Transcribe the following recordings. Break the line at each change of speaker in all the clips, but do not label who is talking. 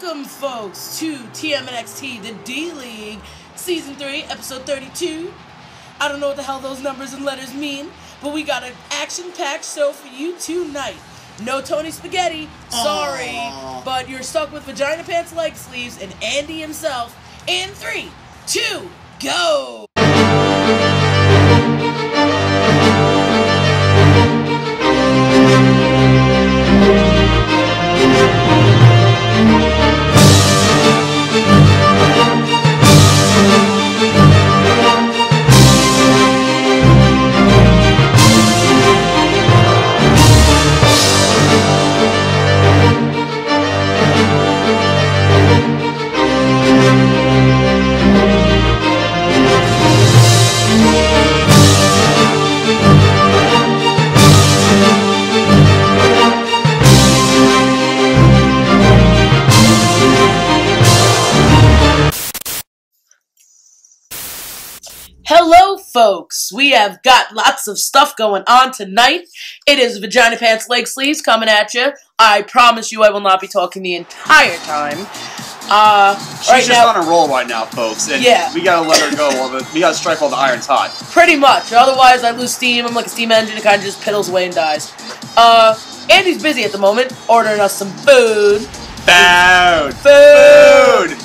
Welcome, folks, to TMNXT, the D-League, Season 3, Episode 32. I don't know what the hell those numbers and letters mean, but we got an action-packed show for you tonight. No Tony Spaghetti, sorry, but you're stuck with Vagina Pants Leg Sleeves and Andy himself. In 3, 2, go! Hello, folks. We have got lots of stuff going on tonight. It is Vagina Pants Leg Sleeves coming at you. I promise you I will not be talking the entire time.
She's just on a roll right now, folks. And
yeah,
we gotta let her go. We gotta strike while the iron's hot.
Pretty much. Otherwise, I lose steam. I'm like a steam engine. It kind of just piddles away and dies. Andy's busy at the moment, ordering us some food.
Food!
Food!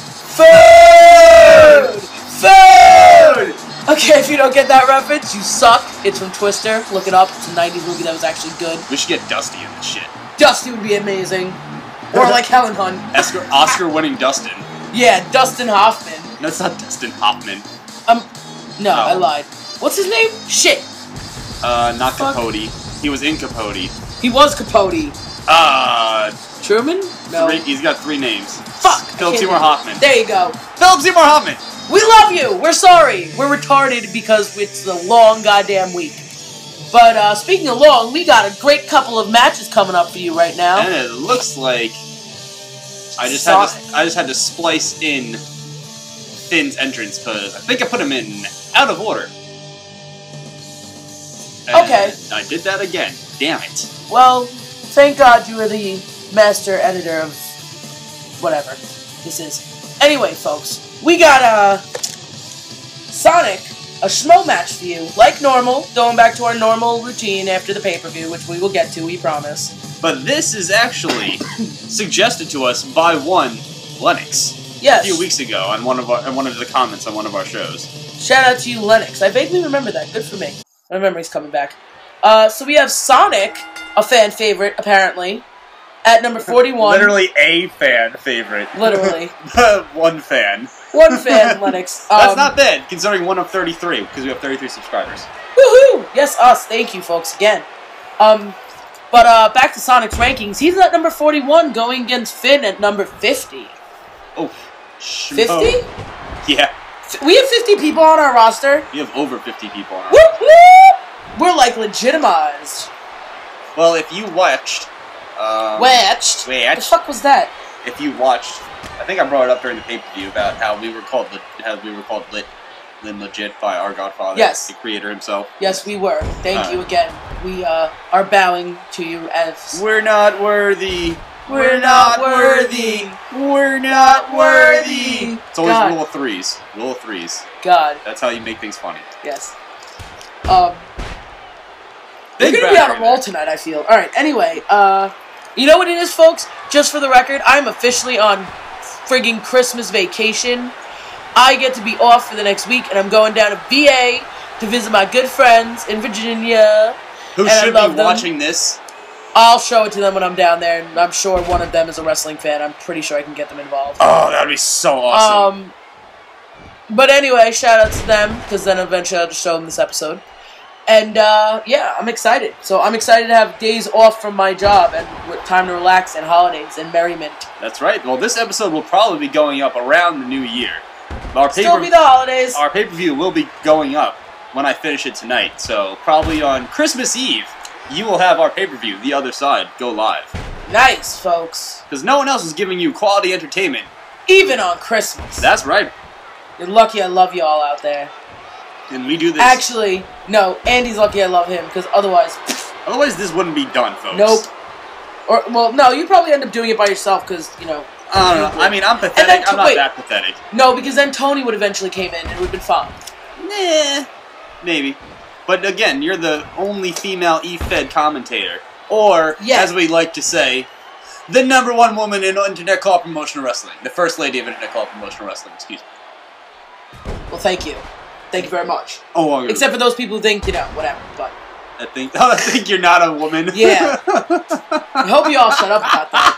Food! Food! Okay, if you don't get that reference, you suck. It's from Twister. Look it up. It's a 90s movie that was actually good.
We should get Dusty in this shit.
Dusty would be amazing. Or like Helen Hunt.
Oscar-winning Dustin.
Yeah, Dustin Hoffman.
No, it's not Dustin Hoffman.
No, I lied. What's his name? Shit.
Not Capote. He was in Capote.
He was Capote. Truman? No.
He's got 3 names.
Fuck!
Philip Seymour Hoffman.
There you go.
Philip Seymour Hoffman!
We love you! We're sorry! We're retarded because it's a long goddamn week. But, speaking of long, we got a great couple of matches coming up for you right now.
And it looks like I just had to splice in Finn's entrance because I think I put him in out of order. And
okay.
I did that again. Damn it.
Well, thank God you were the master editor of whatever this is. Anyway, folks, we got Sonic, a schmo match for you, like normal, going back to our normal routine after the pay-per-view, which we will get to, we promise.
But this is actually suggested to us by one Lennox.
Yes.
A few weeks ago on one of the comments on one of our shows.
Shout out to you, Lennox. I vaguely remember that. Good for me. My memory's coming back. So we have Sonic, a fan favorite, apparently, at number 41.
Literally a fan favorite.
Literally.
One fan.
One fan, Lennox.
That's not bad, considering one of 33, because we have 33 subscribers.
Woohoo! Yes, us. Thank you, folks, again. But back to Sonic's rankings. He's at number 41, going against Finn at number 50.
Oh.
50?
Yeah.
We have 50 people on our roster.
We have over 50 people on our
roster. Whoop! We're, like, legitimized.
Well, if you watched...
What the fuck was that?
If you watched... I think I brought it up during the pay-per-view about how we were called lit and legit by our Godfather,
yes,
the creator himself.
Yes, we were. Thank you again. We are bowing to you as
we're not worthy. We're not worthy. We're not worthy. It's always
God.
rule of threes. Rule of threes.
God.
That's how you make things funny.
Yes. We're gonna be on a roll tonight, I feel. Alright, anyway, you know what it is, folks? Just for the record, I'm officially on friggin' Christmas vacation. I get to be off for the next week, and I'm going down to VA to visit my good friends in Virginia.
Who should be watching this?
I'll show it to them when I'm down there, and I'm sure one of them is a wrestling fan. I'm pretty sure I can get them involved.
Oh, that'd be so awesome.
But anyway, shout out to them, because then eventually I'll just show them this episode. And, yeah, I'm excited. So I'm excited to have days off from my job and with time to relax and holidays and merriment.
That's right. Well, this episode will probably be going up around the new year.
Still be the holidays.
Our pay-per-view will be going up when I finish it tonight. So probably on Christmas Eve, you will have our pay-per-view, The Other Side, go live.
Nice, folks.
Because no one else is giving you quality entertainment.
Even on Christmas.
That's right.
You're lucky I love you all out there.
And we do this...
Actually, no, Andy's lucky I love him, because otherwise...
Otherwise, this wouldn't be done, folks.
Nope. Or, well, no, you'd probably end up doing it by yourself, because, you know,
I don't know. I mean, I'm pathetic.
Then,
I'm not that pathetic.
No, because then Tony would eventually came in and it would have been fun.
Nah, maybe. But again, you're the only female E-Fed commentator. Or, as we like to say, the #1 woman in Internet Call Promotional Wrestling. The first lady of Internet Call Promotional Wrestling, excuse me.
Well, thank you. Thank you very much.
Oh, well,
except for those people who think, you know, whatever, but...
I think you're not a woman.
Yeah. I hope you all shut up about that.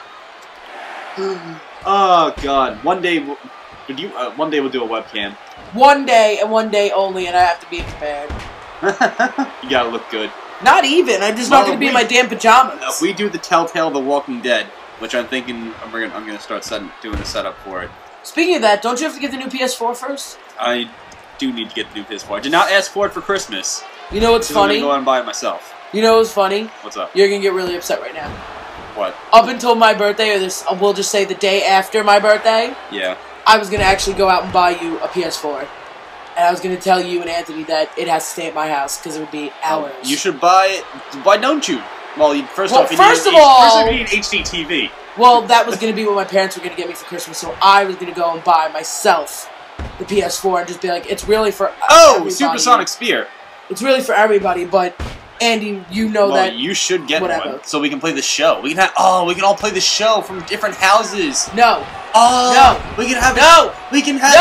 Oh, God. One day we'll do a webcam.
One day, and one day only, and I have to be prepared.
You gotta look good.
Not even. I'm just not going to be in my damn pajamas.
If we do the Telltale The Walking Dead, which I'm thinking I'm gonna start doing a setup for it.
Speaking of that, don't you have to get the new PS4 first?
I do need to get the new PS4. I did not ask for it for Christmas.
You know what's funny?
I'm gonna go out and buy it myself.
You know what's funny?
What's up?
You're going to get really upset right now.
What?
Up until my birthday, or this, we'll just say the day after my birthday,
yeah,
I was going to actually go out and buy you a PS4. And I was going to tell you and Anthony that it has to stay at my house because it would be ours.
You should buy it. Why don't you? Well, first off, you need an HD TV.
Well, that was going to be what my parents were going to get me for Christmas, so I was going to go and buy myself the PS4 and just be like, it's really for everybody.
Supersonic Spear.
It's really for everybody, but Andy, you know that.
You should get one so we can play the show. We can have we can all play the show from different houses.
No.
Oh, no. We can have we can have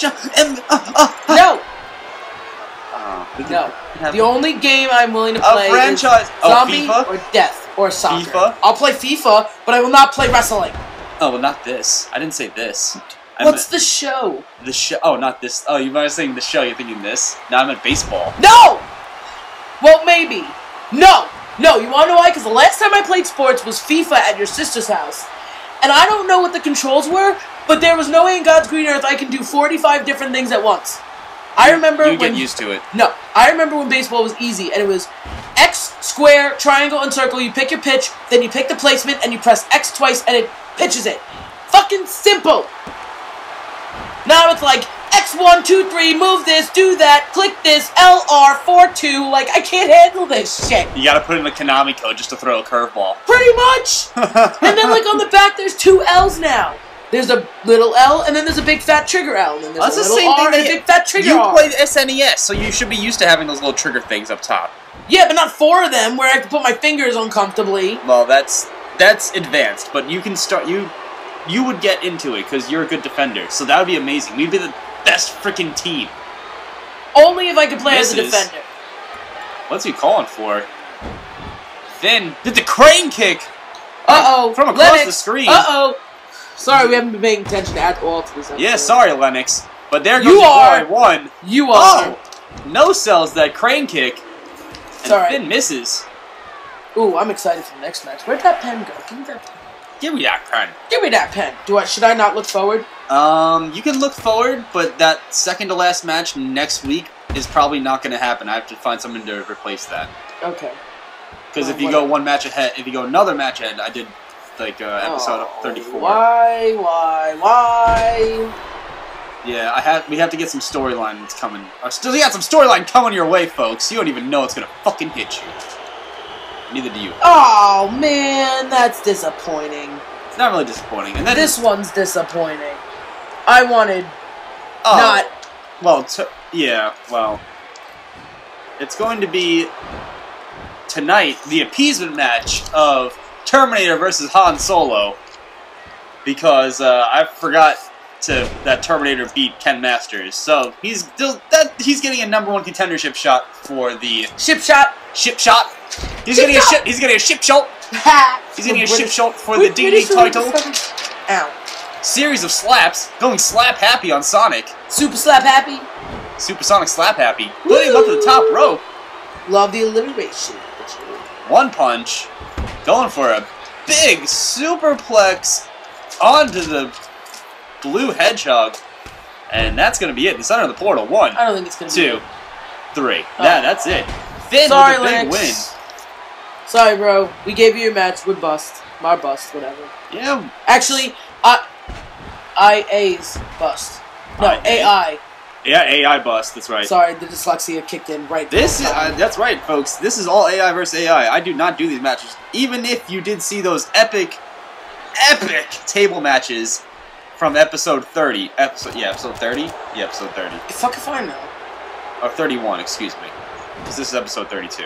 no. No. The only game I'm willing to play is Zombie or Death or Soccer.
FIFA?
I'll play FIFA, but I will not play wrestling.
Oh, well, not this. I didn't say this.
What's the show?
The show. Oh, not this. Oh, you might have saying the show. You're thinking this. No, I meant baseball.
No! Well, maybe. No! No, you want to know why? Because the last time I played sports was FIFA at your sister's house. And I don't know what the controls were, but there was no way in God's green earth I can do 45 different things at once. I remember when...
You get used to it.
No. I remember when baseball was easy, and it was X, square, triangle, and circle. You pick your pitch, then you pick the placement, and you press X twice, and it pitches it. Fucking simple! Now it's like, X1, 2, 3, move this, do that, click this, LR, 4, 2, like, I can't handle this shit.
You gotta put in the Konami code just to throw a curveball.
Pretty much! And then, like, on the back, there's 2 L's now. There's a little L, and then there's a big fat trigger L, and then there's a little R and a big fat trigger R.
You play the SNES, so you should be used to having those little trigger things up top.
Yeah, but not 4 of them, where I can put my fingers uncomfortably.
Well, that's advanced, but you can start, you would get into it, because you're a good defender, so that would be amazing. We'd be the best freaking team.
Only if I could play as a defender.
What's he calling for? Finn did the crane kick!
Uh-oh.
From across the screen.
Uh-oh. Sorry, we haven't been paying attention at all to this episode.
Yeah, sorry, Lennox. But there goes your boy, 1.
You are.
Oh! No sells that crane kick. And Finn misses.
Ooh, I'm excited for the next match. Where'd that pen go? Give me that pen.
Give me that pen.
Give me that pen. Should I not look forward?
You can look forward, but that second to last match next week is probably not going to happen. I have to find someone to replace that.
Okay.
Because if you go one match ahead, if you go another match ahead, I did like episode 34.
Why?
Yeah, we have to get some storylines coming. Still got some storyline coming your way, folks. You don't even know it's gonna fucking hit you. Neither do you.
Oh man, that's disappointing.
It's not really disappointing. And then
this one's disappointing. I wanted
Well, yeah. Well, it's going to be tonight the appeasement match of Terminator versus Han Solo, because I forgot that Terminator beat Ken Masters, so he's getting a #1 contendership shot for the ship shot. He's getting a ship shot. He's getting a ship shot for the D title.
Ow.
Series of slaps, going slap happy on Sonic.
Super slap happy.
Supersonic slap happy. Putting him up to the top rope.
Love the alliteration.
One punch. Going for a big superplex onto the blue hedgehog. And that's going to be it in the center of the portal. 1,
I don't think it's going to be
2, 3. Oh. That's it. Finn
with
a big win.
Sorry, bro. We gave you your match. We're bust. My bust, whatever.
Yeah.
Actually, IA's bust. No, AI.
Yeah, AI bust. That's right.
Sorry, the dyslexia kicked in right there.
That's right, folks. This is all AI versus AI. I do not do these matches. Even if you did see those epic table matches from episode 30. Episode 30? Yeah, episode 30.
Fuck if I know.
Or 31, excuse me. Because this is episode 32.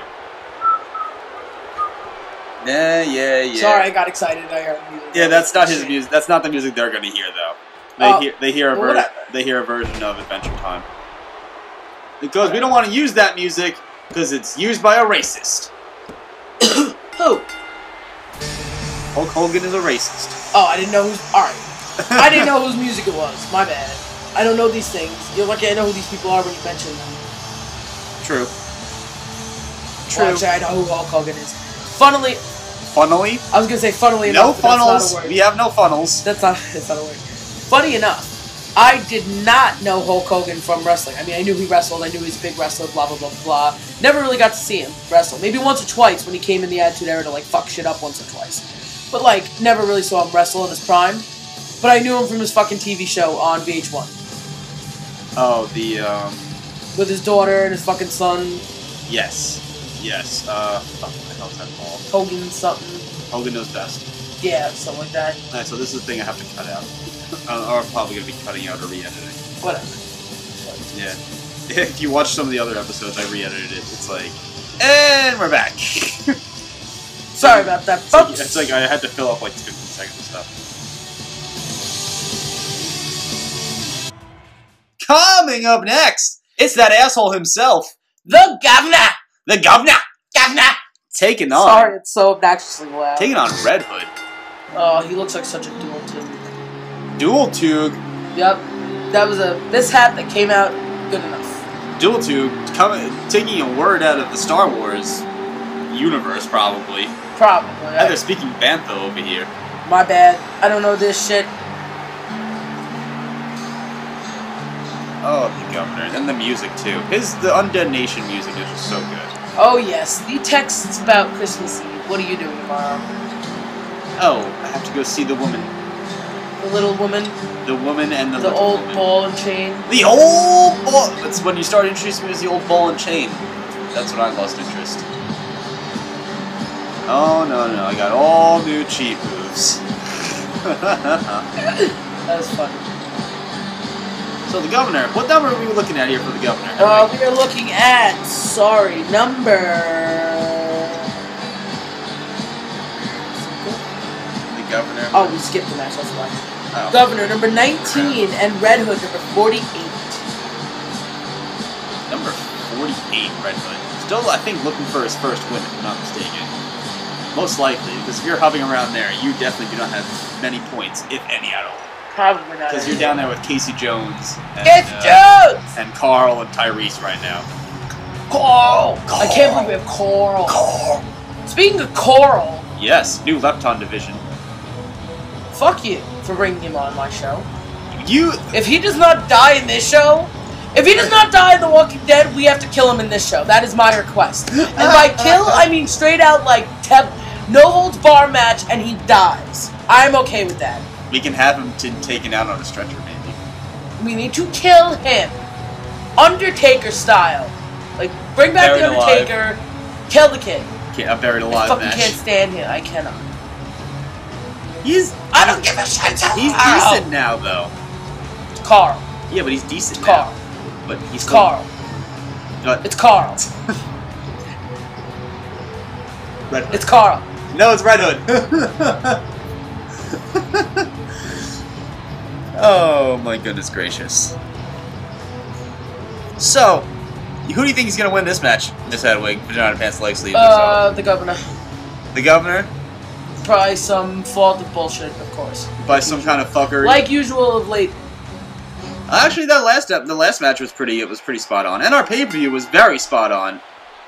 Yeah.
Sorry, I got excited. I heard music.
Yeah, that's not his music. That's not the music they're gonna hear, though. They hear a version of Adventure Time. Because we don't want to use that music because it's used by a racist.
Who?
Hulk Hogan is a racist.
Oh, I didn't know who's. Alright. I didn't know whose music it was. My bad. I don't know these things. You're lucky I know who these people are when you mention them.
True.
Well, actually, I know who Hulk Hogan is. Funnily?
I
was gonna say funnily
no
enough.
Funnels.
That's not a word.
We have no funnels.
That's not a word. Funny enough, I did not know Hulk Hogan from wrestling. I mean, I knew he wrestled. I knew he was a big wrestler, blah, blah, blah, blah. Never really got to see him wrestle. Maybe once or twice when he came in the Attitude Era to, like, fuck shit up once or twice. But, like, never really saw him wrestle in his prime. But I knew him from his fucking TV show on VH1.
Oh,
with his daughter and his fucking son.
Yes. Fuck, what the hell's that called?
Hogan something.
Hogan Knows Best.
Yeah, something like that.
Alright, so this is the thing I have to cut out. Or I'm probably going to be cutting out or re-editing.
Whatever.
Yeah. If you watch some of the other episodes, I re-edited it. It's like, and we're back.
Sorry about that, folks.
It's like I had to fill up like 15 seconds of stuff. Coming up next, it's that asshole himself,
the governor.
The governor. Taking on.
Sorry, it's so obnoxiously loud.
Taking on Red Hood.
Oh, he looks like such a dual tube.
Dual Tube.
Yep. That was a mishap that came out good enough.
Dual Tube, taking a word out of the Star Wars universe, probably.
Probably.
And they're speaking Bantha over here.
My bad. I don't know this shit.
Oh, the governor. And the music, too. The Undead Nation music is just so good.
Oh, yes. The text's about Christmas Eve. What are you doing tomorrow?
Oh, I have to go see the woman.
The little woman?
The woman and the little
old
woman.
ball and chain?
The old ball! That's when you started introducing me as the old ball and chain. That's when I lost interest. Oh, no. I got all new cheat moves.
That was funny.
So the governor, what number are we looking at here for the governor?
We are looking at, number...
The governor?
Oh, we skipped the match, that's why.
Oh.
Governor, number 19, and Red Hood, number 48.
Number 48, Red Hood. Still, I think, looking for his first win, if I'm not mistaken. Most likely, because if you're hovering around there, you definitely do not have many points, if any at all.
Probably not.
Because you're down there with Casey Jones and, and Carl and Tyrese right now.
Carl! I can't believe we have Carl. Speaking of Carl.
Yes, new Lepton division.
Fuck you for bringing him on my show.
If
he does not die in this show, if he does not die in The Walking Dead, we have to kill him in this show. That is my request. And by kill, I mean straight out like no holds bar match and he dies. I'm okay with that.
We can have him taken out on a stretcher, maybe.
We need to kill him. Undertaker style. Like, bring back
Buried
the Undertaker, kill the kid.
A buried alive
I fucking
match.
can't stand him. I cannot.
I don't give a shit. He's decent now, though.
Carl.
Yeah, but he's decent
Carl.
now. But he's
It's Carl.
But
It's Carl.
Red Hood.
It's Carl.
No, it's Red Hood. Oh my goodness gracious. So, who do you think is going to win this match? Miss Hedwig, vagina pants, leg sleeve.
The governor.
The governor?
Probably some fault of bullshit, of course.
By some kind of fucker.
Like usual of late.
Actually, the last match was pretty spot on, and our pay-per-view was very spot on.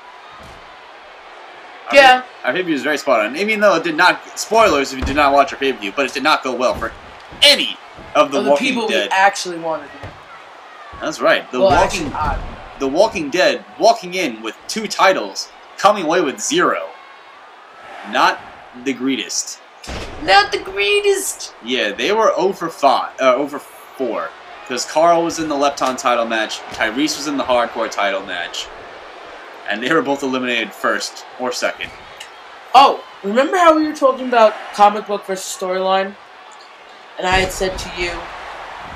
Yeah.
Our pay-per-view was very spot on, even though it did not. Spoilers if you did not watch our pay-per-view, but it did not go well for any of the Walking
people
Dead.
we actually wanted.
That's right. The Walking Dead walking in with 2 titles, coming away with 0. Not the greatest.
Not the greatest.
Yeah, they were 0 for 4. Because Carl was in the Lepton title match, Tyrese was in the Hardcore title match, and they were both eliminated first or second.
Oh, remember how we were talking about comic book versus storyline? And I had said to you,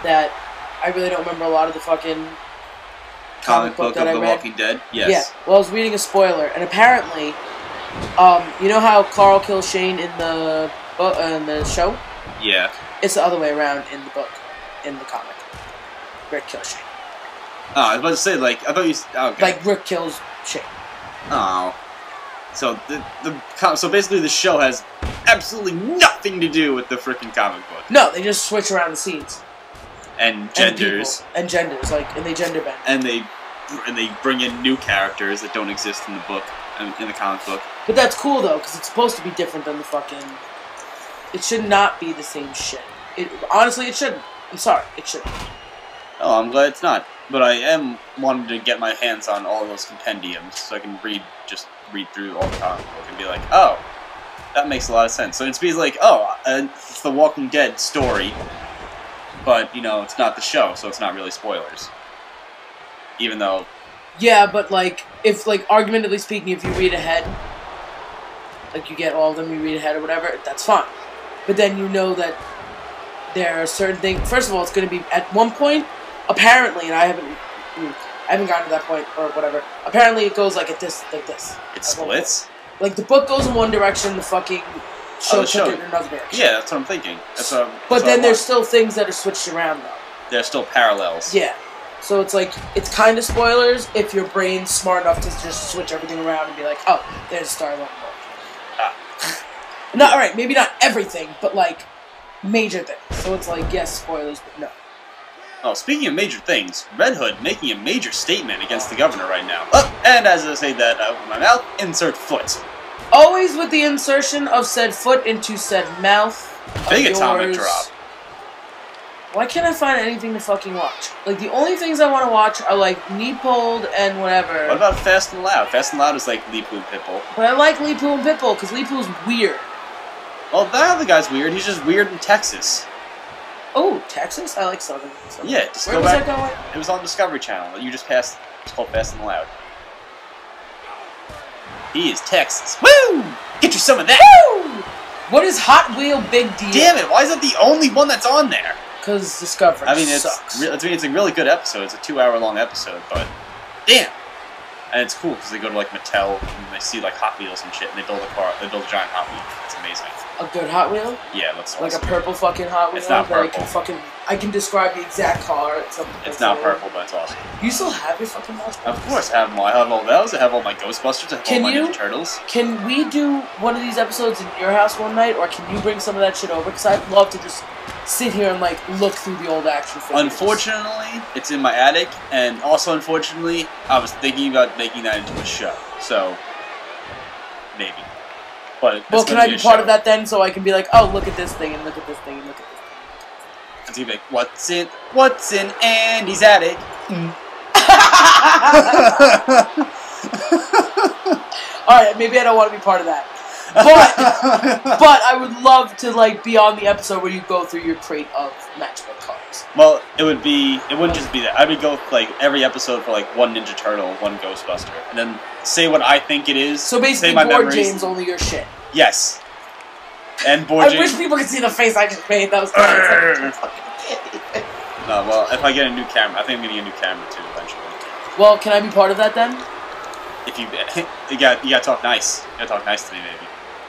that I really don't remember a lot of the fucking
comic book
that
of
I
The
read.
Walking Dead? Yes.
Yeah. Well, I was reading a spoiler, and apparently, you know how Carl kills Shane in the show?
Yeah.
It's the other way around in the book, in the comic. Rick kills Shane.
Oh, I was about to say, like, I thought you... Okay.
Like, Rick kills Shane.
Oh. So, so basically the show has absolutely nothing to do with the freaking comic book.
No, they just switch around the scenes.
And genders.
And genders, and they gender bend.
And they bring in new characters that don't exist in the book, in the comic book.
But that's cool, though, because it's supposed to be different than the fucking... It should not be the same shit. Honestly, it shouldn't. I'm sorry, it shouldn't.
Oh, I'm glad it's not. But I am wanting to get my hands on all those compendiums so I can read through all the comic book and be like, oh, that makes a lot of sense. So it's like, oh, it's the Walking Dead story, but, you know, it's not the show, so it's not really spoilers. Even though...
Yeah, but, like, if, like, argumentatively speaking, if you read ahead, like, you get all of them, you read ahead or whatever, that's fine. But then you know that there are certain things... First of all, it's going to be, at one point, apparently, and I haven't gotten to that point, or whatever, apparently it goes like this.
It splits?
Like, the book goes in one direction, the fucking show took it in another direction.
Yeah, that's what I'm thinking.
But then there's still things that are switched around, though.
There's still parallels.
Yeah. So it's like, it's kind of spoilers if your brain's smart enough to just switch everything around and be like, oh, there's Star-Lord. Not, alright, maybe not everything, but like, major things. So it's like, yes, spoilers, but no.
Oh, speaking of major things, Red Hood making a major statement against the governor right now. Oh, and as I say that out of my mouth, insert foot.
Always with the insertion of said foot into said mouth.
Big atomic drop.
Why can't I find anything to fucking watch? Like, the only things I want to watch are, like, Neepold and whatever.
What about Fast and Loud? Fast and Loud is like Leepu and Pitbull.
But I like Leepu and Pitbull, because Leepu's weird.
Well, that other guy's weird. He's just weird in Texas.
Oh, Texas? I like Southern.
Yeah, just
Where
go
was
back.
that going?
It was on Discovery Channel. You just passed. It's called Fast and Loud. He is Texas. Woo! Get you some of that!
Woo! What is Hot Wheel Big Deal?
Damn it! Why is that the only one that's on there?
Because Discovery
sucks. It's a really good episode. It's a 2-hour-long episode, but damn! And it's cool because they go to like Mattel and they see like Hot Wheels and shit, and they build a giant Hot Wheel. It's amazing.
A good Hot Wheel?
Yeah, that's awesome.
Like a purple fucking Hot Wheel?
It's not purple.
I can describe the exact car.
It's not purple, but it's awesome.
You still have your fucking Hot Wheels?
Of course, I have them all. I have all those. I have all my Ghostbusters. I have all my Ninja Turtles.
Can we do one of these episodes in your house one night, or can you bring some of that shit over? Because I'd love to just sit here and like look through the old action figures.
Unfortunately, it's in my attic, and also unfortunately, I was thinking about making that into a show. So maybe. But
well, can I be part of that then, so I can be like, oh, look at this thing, and look at this thing, and look at this thing.
And so you'd be like, what's in Andy's attic?
Alright, maybe I don't want to be part of that. But I would love to like be on the episode where you go through your crate of matchbook cards.
Well, it wouldn't just be that. I would go like every episode for like one Ninja Turtle, one Ghostbuster, and then say what I think it is.
So basically, Board James, only your shit.
Yes. And Board James.
I wish people could see the face I just made. That was
No, well, if I get a new camera, I think I'm getting a new camera too eventually.
Well, can I be part of that then?
If you gotta talk nice. You gotta talk nice to me, maybe.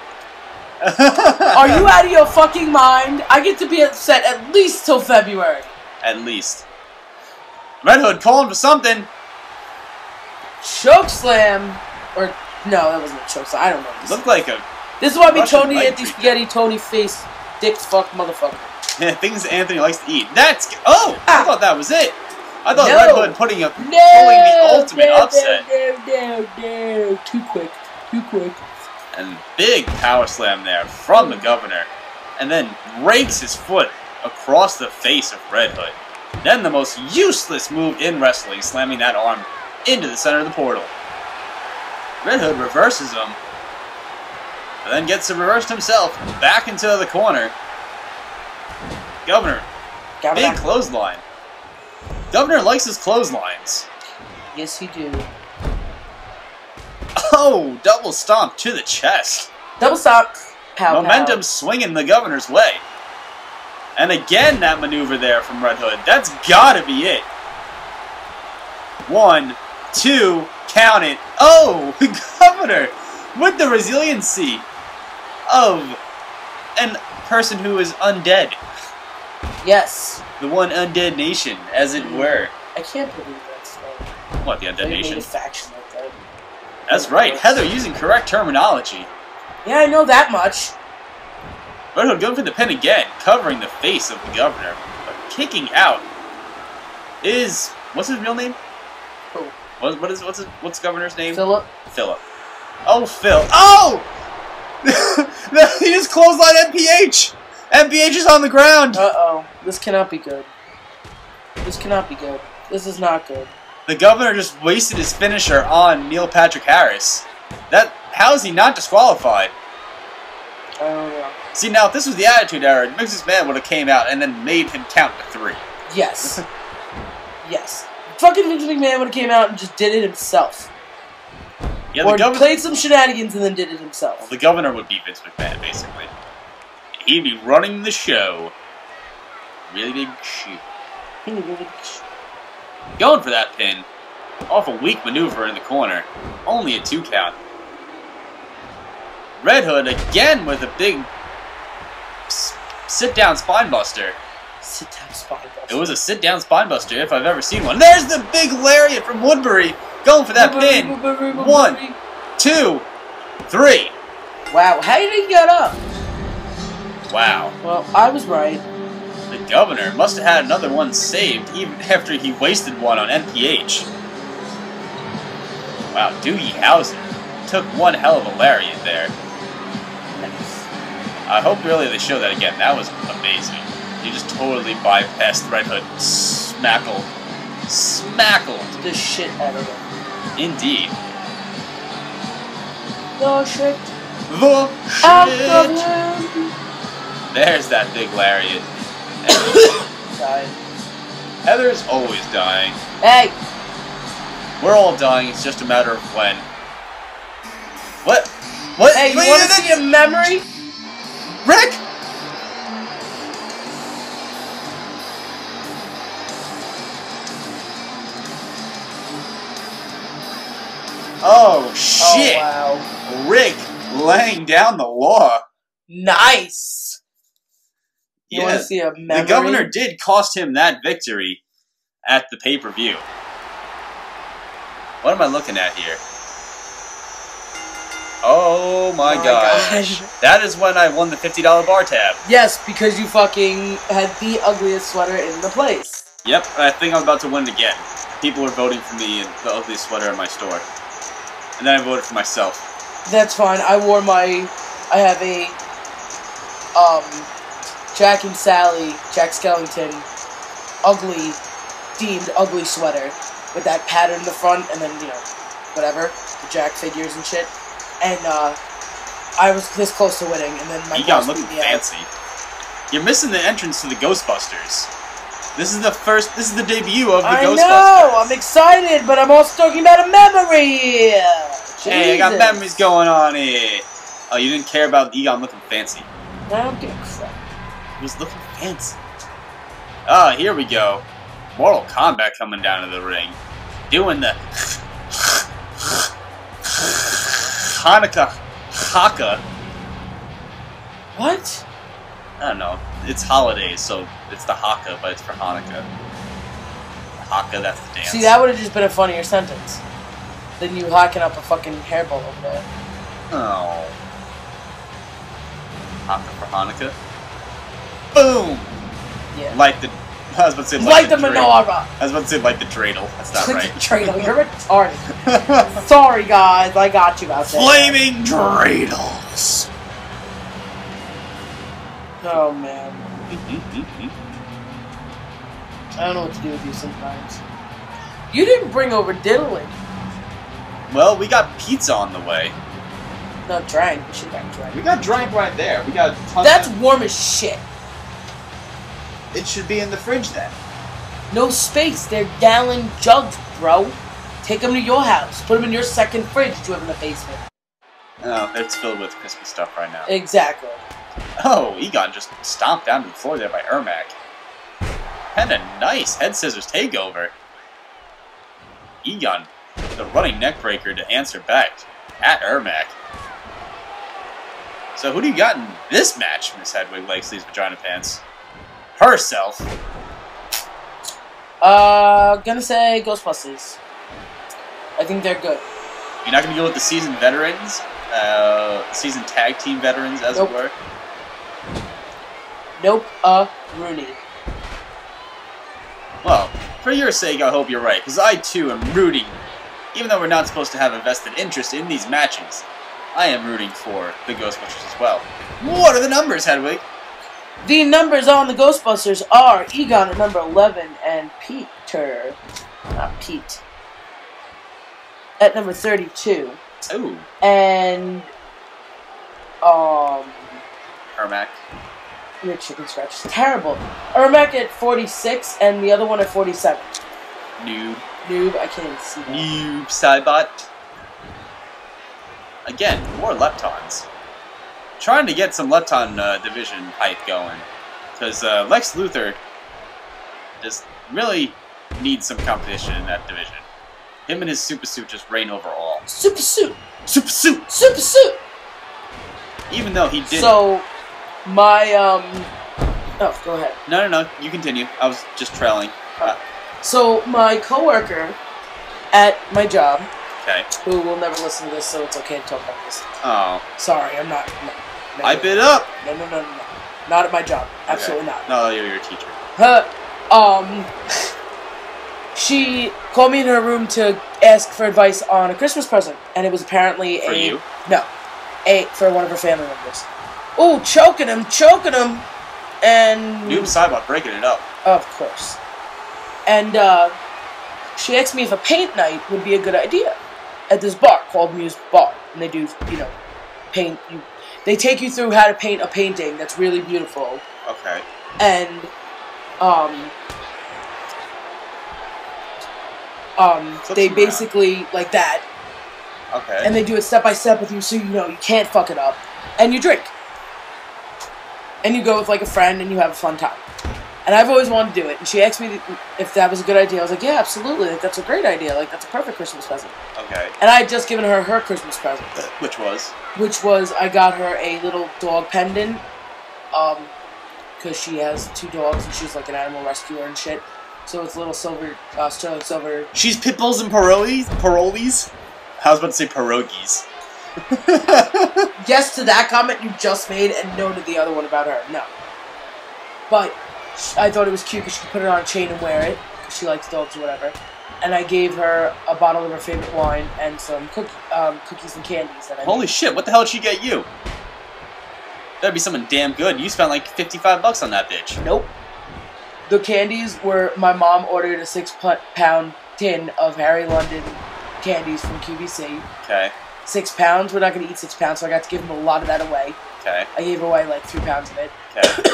Are you out of your fucking mind? I get to be upset at least till February.
At least. Red Hood calling for something.
Choke slam, or no, that wasn't a choke slam. I don't know.
Looked like a.
This is why me Tony Anti-Spaghetti Tony face dick fuck motherfucker.
Yeah, things Anthony likes to eat. That's I thought that was it. I thought Red Hood pulling the ultimate upset.
No, too quick.
And big power slam there from the governor, and then rakes his foot across the face of Red Hood. Then the most useless move in wrestling, slamming that arm into the center of the portal. Red Hood reverses him, and then gets reversed himself back into the corner. Governor, big clothesline. Governor likes his clotheslines.
Yes, he do.
Oh, double stomp to the chest.
Double stomp. Pow,
Momentum swinging the governor's way. And again, that maneuver there from Red Hood. That's gotta be it. 1, 2, count it. Oh, Governor, with the resiliency of a person who is undead.
Yes.
The one undead nation, as it were.
I can't believe that's like...
What, the undead nation?
Made a faction like that.
That's right. Heather using correct terminology.
Yeah, I know that much.
Red Hood going for the pin again, covering the face of the Governor. But kicking out is... What's his real name?
Who?
What's the Governor's name?
Philip.
Philip. Oh, Phil. Oh! He just clotheslined MPH! MPH is on the ground!
Uh-oh. This cannot be good. This cannot be good. This is not good.
The Governor just wasted his finisher on Neil Patrick Harris. How is he not disqualified?
I don't know.
See, now, if this was the Attitude Era, Mrs. Man would have came out and then made him count to 3.
Yes. Yes. Fucking Vince McMahon would have came out and just did it himself.
Yeah,
or played some shenanigans and then did it himself.
Well, the Governor would be Vince McMahon, basically. He'd be running the show. Really big shoe. Going for that pin. Off a weak maneuver in the corner. Only a 2 count. Red Hood again with a big sit-down spinebuster.
Sit-down spinebuster.
It was a sit-down spinebuster if I've ever seen one. There's the big lariat from Woodbury. Going for that pin. 1, 2, 3.
Wow, how did he get up?
Wow.
Well, I was right.
The Governor must have had another one saved even after he wasted one on NPH. Wow, Doogie Howser took one hell of a lariat there. I hope really they show that again. That was amazing. You just totally bypassed Red Hood. Smackled. Smackled.
The shit out of him.
Indeed.
The shit.
The shit.
Out of him.
There's that big lariat.
Dying.
Heather's always dying.
Hey!
We're all dying, it's just a matter of when. What? What?
Hey, you want to see a memory?
Rick! Oh, shit!
Oh, wow.
Rick laying down the law.
Nice! You want to see a memory?
The Governor did cost him that victory at the pay-per-view. What am I looking at here? Oh my gosh. That is when I won the $50 bar tab.
Yes, because you fucking had the ugliest sweater in the place.
Yep, I think I'm about to win again. People were voting for me in the ugliest sweater in my store. And then I voted for myself.
That's fine. I have a, Jack and Sally, Jack Skellington, deemed ugly sweater. With that pattern in the front, and then, you know, whatever, the Jack figures and shit. And, I was this close to winning, and then my boss
looking
beat me
fancy. You're missing the entrance to the Ghostbusters. This is the debut of the Ghostbusters.
I know, I'm excited, but I'm also talking about a memory. Jesus.
Hey, I got memories going on here. Oh, you didn't care about Egon looking fancy.
I don't give a crap.
He was looking fancy. Ah, here we go. Mortal Kombat coming down to the ring. Doing the Hanukkah Haka.
What?
I don't know. It's holidays, so it's the Haka, but it's for Hanukkah. The Haka, that's the dance.
See, that would have just been a funnier sentence than you hocking up a fucking hairball over there.
Oh. Haka for Hanukkah. Boom!
Yeah.
I was about to say
like the
dreidel.
menorah.
I was about to say like the dreidel. That's not right.
Dreidel, you're retarded. Sorry, guys, I got you out there.
Flaming dreidels.
Oh man. I don't know what to do with you sometimes. You didn't bring over diddling.
Well, we got pizza on the way.
No, drank. We should have drank.
We got drank right there. We got tons
That's warm as shit.
It should be in the fridge then.
No space. They're gallon jugs, bro. Take them to your house. Put them in your second fridge that you have in the basement.
Oh, it's filled with Christmas stuff right now.
Exactly.
Oh, Egon just stomped down to the floor there by Ermac. And a nice head scissors takeover. Egon, the running neckbreaker to answer back at Ermac. So who do you got in this match, Miss Hedwig Lake Sleeves Vagina Pants? Herself.
Gonna say Ghostbusters. I think they're good.
You're not gonna go with the seasoned veterans? Seasoned tag team veterans, as it were?
Nope, Rooney.
Well, for your sake, I hope you're right, because I too am rooting. Even though we're not supposed to have a vested interest in these matches, I am rooting for the Ghostbusters as well. What are the numbers, Hedwig?
The numbers on the Ghostbusters are Egon at number 11 and Peter, not Pete, at number 32.
Ooh.
And,
Ermac.
Your chicken scratch is terrible. Ermac at 46 and the other one at 47. Noob, I can't even see that.
Noob, Cybot. Again, more Leptons. Trying to get some Lepton division hype going. Because Lex Luthor just really needs some competition in that division. Him and his super suit just reign over all.
Super suit!
Super suit!
Super suit!
Even though he did.
So, my, oh, go ahead.
No, you continue. I was just trailing.
So, my coworker at my job,
okay,
who will never listen to this, so it's okay to talk about this.
Oh.
Sorry, I'm not. No,
I bid up!
No. Not at my job. Absolutely
okay.
not.
No, you're your teacher.
She called me in her room to ask for advice on a Christmas present, and it was apparently
for you?
No, for one of her family members. Ooh, choking him, and
Noob Cybot breaking it up.
Of course. And she asked me if a paint night would be a good idea at this bar called Muse Bar, and they do, paint. They take you through how to paint a painting that's really beautiful.
Okay.
And they basically like that.
Okay.
And they do it step by step with you, so you can't fuck it up. And you drink. And you go with like a friend, and you have a fun time. And I've always wanted to do it. And she asked me if that was a good idea. I was like, yeah, absolutely. Like, that's a great idea. Like, that's a perfect Christmas present.
Okay.
And I had just given her her Christmas present.
Which was?
Which was, I got her a little dog pendant. Because she has 2 dogs, and she's like an animal rescuer and shit. So it's little silver, sterling silver.
She's Pitbulls and Parolees? I was about to say pierogies.
Yes to that comment you just made, and no to the other one about her. No. But I thought it was cute because she could put it on a chain and wear it, because she likes dogs or whatever. And I gave her a bottle of her favorite wine and some cookies and candies. That I
Holy shit, what the hell did she get you? That'd be something damn good. You spent like $55 on that bitch.
Nope. The candies were, my mom ordered a 6-pound tin of Harry London candies from QVC.
Okay.
6 pounds. We're not going to eat 6 pounds, so I got to give him a lot of that away.
Okay.
I gave away like 3 pounds of it.
Okay.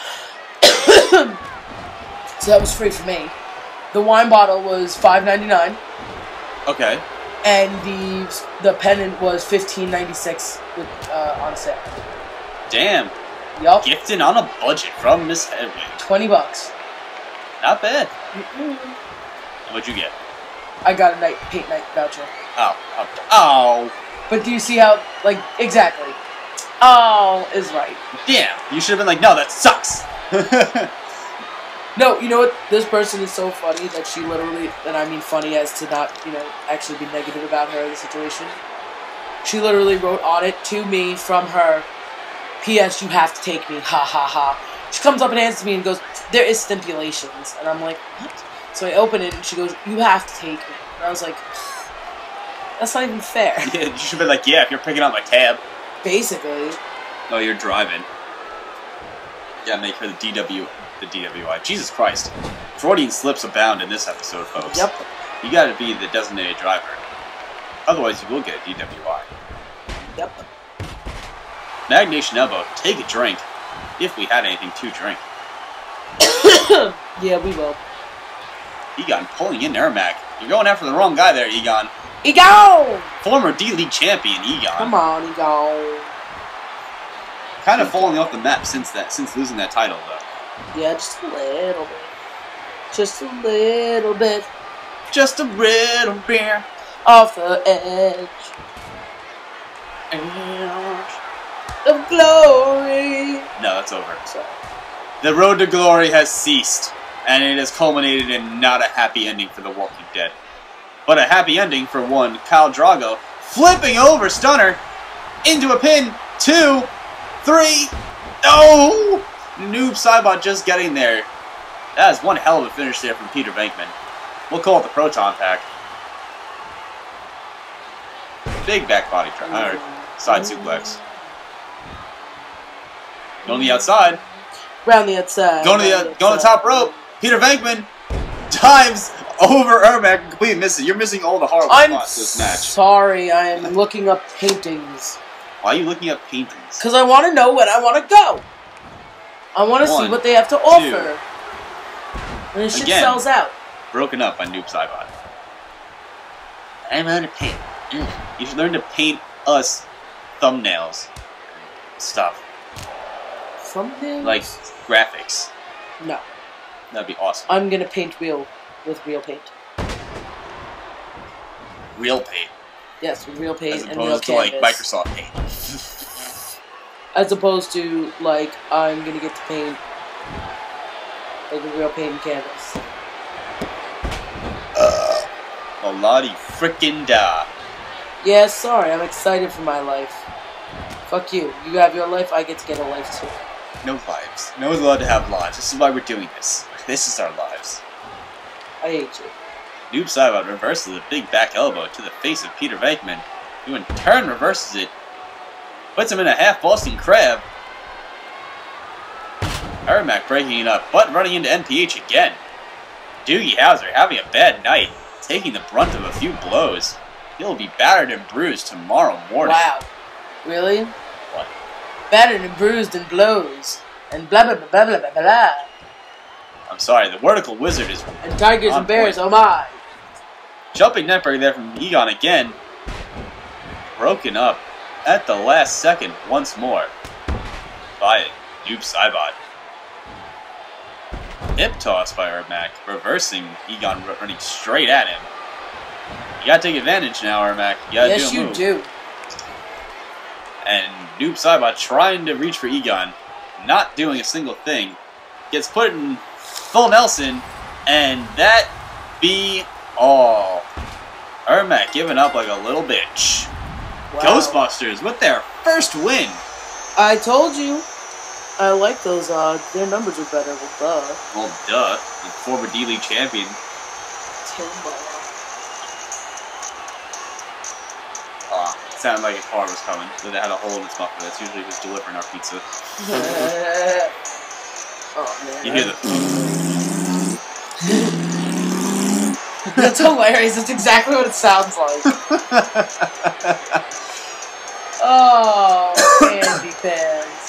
So that was free for me. The wine bottle was $5.99.
Okay.
And the pendant was $15.96 with on sale.
Damn.
Yup.
Gifted on a budget from Miss Hedwig.
$20.
Not bad.
Mm-mm.
What'd you get?
I got a paint night voucher.
Oh.
But do you see how, like, exactly. Oh is right.
Damn. You should have been like, no, that sucks.
No, you know what? This person is so funny that she literally, and I mean funny as to not, actually be negative about her, the situation. She literally wrote on it to me from her, P.S. you have to take me, ha ha ha. She comes up and hands to me and goes, there is stipulations. And I'm like, what? So I open it and she goes, you have to take me. And I was like, that's not even fair.
Yeah, you should have been like, yeah, if you're picking up my tab.
Basically.
No, you're driving. Yeah, make her the DWI. Jesus Christ. Freudian slips abound in this episode, folks.
Yep.
You gotta be the designated driver. Otherwise, you will get a DWI.
Yep.
Magnation Elbow, take a drink. If we had anything to drink.
Yeah, we will.
Egon pulling in Ermac. You're going after the wrong guy there, Egon.
Egon!
Former D-League champion, Egon.
Come on, Egon.
Kind of falling off the map since losing that title, though.
Yeah, just a little bit. Just a little bit.
Just a little bit.
Off the edge. Of glory.
No, that's over.
Sorry.
The road to glory has ceased, and it has culminated in not a happy ending for the Walking Dead. But a happy ending for one, Khal Drogo flipping over Stunner into a pin. 2, 3. No! Noob Saibot just getting there. That is one hell of a finish there from Peter Venkman. We'll call it the Proton Pack. Big back body drop, or side suplex. Going to the outside.
Round the outside.
Going to the top rope. Peter Venkman dives over Ermac and completely misses. You're missing all the horrible spots this match.
Sorry, I am looking up paintings.
Why are you looking up paintings?
Because I want to know when I want to go. I want to see what they have to offer. And this shit sells out.
Broken up by Noob Saibot. I'm out of paint. You should learn to paint us thumbnails. Stuff.
Thumbnails?
Like graphics.
No.
That'd be awesome.
I'm going to paint with real paint.
Real paint?
Yes, with real paint and real
canvas. As opposed to, like, Microsoft Paint.
As opposed to, like, I'm going to get to paint like a real paint and canvas.
A lottie frickin' da.
Yeah, sorry, I'm excited for my life. Fuck you. You have your life, I get to get a life too.
No lives. No one's allowed to have lives. This is why we're doing this. This is our lives.
I hate you.
Noob Saibot reverses a big back elbow to the face of Peter Venkman, who in turn reverses it, puts him in a half Boston Crab. Ermac breaking it up, but running into NPH again. Doogie Howser having a bad night, taking the brunt of a few blows. He'll be battered and bruised tomorrow morning.
Wow. Really?
What?
Battered and bruised and blows. And blah blah blah blah blah blah blah.
I'm sorry, the Vertical Wizard is
and tigers and bears,
point.
oh my.
Jumping neckbreaker there from Egon again. Broken up at the last second once more by Noob Saibot. Hip toss by Ermac, reversing Egon running straight at him. You gotta take advantage now, Ermac. You gotta do a move.
Yes, you do.
And Noob Saibot trying to reach for Egon, not doing a single thing. Gets put in full Nelson, and that be all. Ermac giving up like a little bitch. Wow. Ghostbusters with their first win.
I told you. I like those odds. Their numbers are better. Well, duh.
Well, duh. The former D-League champion.
Timbo.
Sounded like a car was coming. But it had a hole in its muffler. That's usually who's delivering our pizza.
Oh, man.
You hear the...
That's hilarious. That's exactly what it sounds like. Oh, Andy Pants.